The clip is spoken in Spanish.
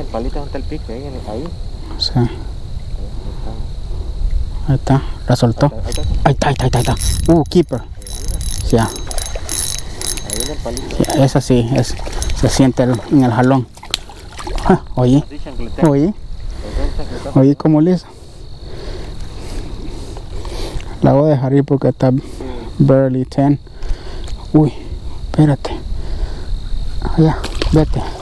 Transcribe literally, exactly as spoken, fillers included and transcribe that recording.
el palito donde está el pique, ahí. ahí. Sí. Ahí está, la soltó. Ahí está, ahí está, ahí está. Ahí está. Uh, keeper. Sí, ya. Ahí viene el palito. Sí, esa sí, es, se siente el, en el jalón. Ah, oye, oye, oye cómo le hizo. La voy a dejar ir porque está barely ten. Uy, espérate. Allá, vete.